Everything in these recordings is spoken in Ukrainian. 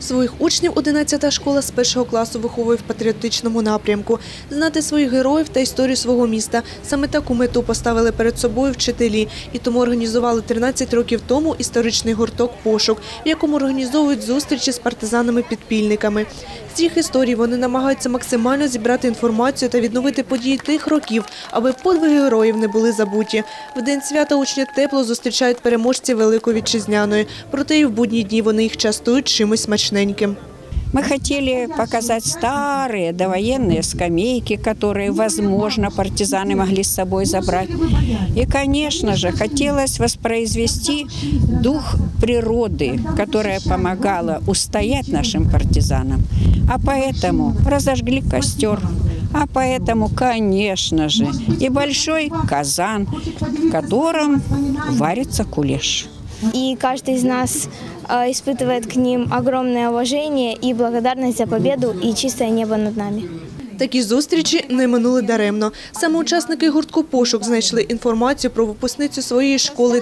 Своїх учнів 11-та школа з першого класу виховує в патріотичному напрямку. Знати своїх героїв та історію свого міста. Саме таку мету поставили перед собою вчителі. І тому організували 13 років тому історичний гурток «Пошук», в якому організовують зустрічі з партизанами-підпільниками. З їх історій вони намагаються максимально зібрати інформацію та відновити події тих років, аби подвиги героїв не були забуті. В день свята учні тепло зустрічають переможців Великої Вітчизняної. Проте і в будні дні вони їх частують чимось смачненьким. Мы хотели показать старые довоенные скамейки, которые, возможно, партизаны могли с собой забрать. И, конечно же, хотелось воспроизвести дух природы, которая помогала устоять нашим партизанам. А поэтому разожгли костер. А поэтому, конечно же, и большой казан, в котором варится кулеш. И каждый из нас испытывает к ним огромное уважение и благодарность за победу и чистое небо над нами. Такі зустрічі не минули даремно. Саме учасники гуртку «Пошук» знайшли інформацію про випускницю своєї школи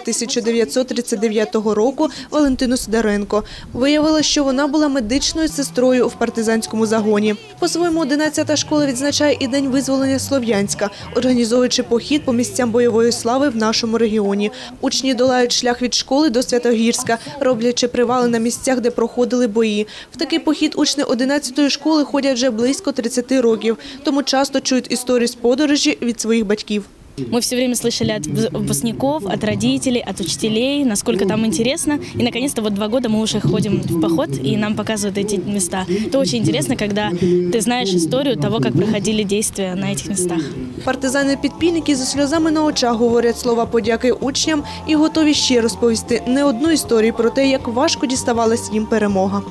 1939 року Валентину Сидоренко. Виявилося, що вона була медичною сестрою в партизанському загоні. По-своєму 11-та школа відзначає і День визволення Слов'янська, організовуючи похід по місцям бойової слави в нашому регіоні. Учні долають шлях від школи до Святогірська, роблячи привали на місцях, де проходили бої. В такий похід учні 11-ї школи ходять вже близько 30 років. Тому часто чують історії з подорожі від своїх батьків. Мы все время слышали от выпускников, от родителей, от учителей, насколько там интересно. И, наконец-то, вот 2 года мы уже ходим в поход, и нам показывают эти места. Это очень интересно, когда ты знаешь историю того, как проходили действия на этих местах. Партизани-підпільники зі сльозами на очах говорять слова подяки учням і готові ще розповісти не одну історію про те, як важко діставалась їм перемога.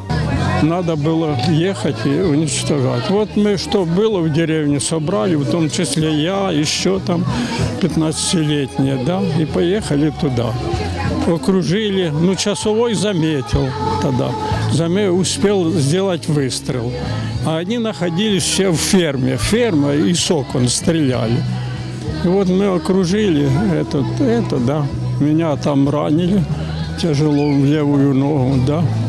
Надо было ехать и уничтожать. Вот мы, что было в деревне, собрали, в том числе я, еще там 15-летние, да, и поехали туда. Окружили, ну, часовой заметил тогда, успел сделать выстрел. А они находились все в ферме, ферма и с окон стреляли. И вот мы окружили это, да, меня там ранили тяжело в левую ногу, да.